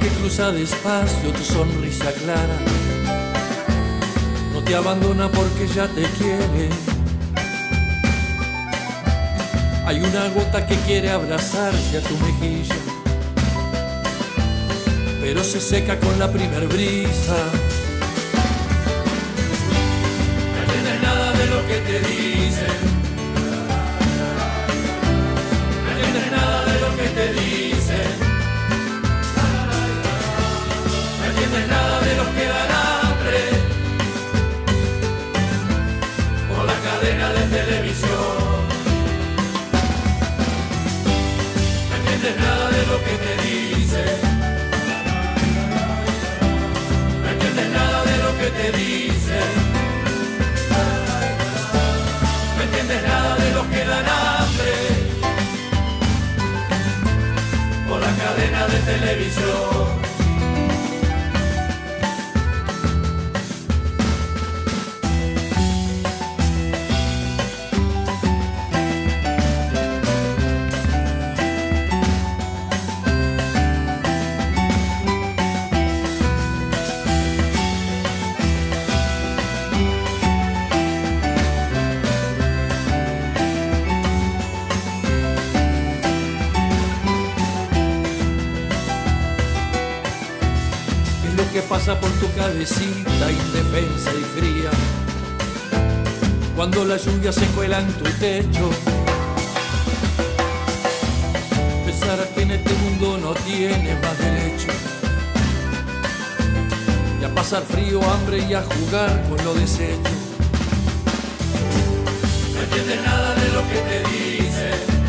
que cruza despacio tu sonrisa clara, no te abandona porque ya te quiere. Hay una gota que quiere abrazarse a tu mejilla, pero se seca con la primer brisa. No entiendes nada de lo que te dicen, no entiendes nada de lo que te dicen, no entiendes nada de los que dan hambre por la cadena de televisión. No entiendes nada de lo que te dicen, no entiendes nada de lo que te dicen, no entiendes nada de los que dan hambre por la cadena de televisión. Que pasa por tu cabecita indefensa y fría cuando la lluvia se cuela en tu techo. Pensarás que en este mundo no tienes más derecho y a pasar frío, hambre y a jugar con lo deshecho. No entiendes nada de lo que te dicen,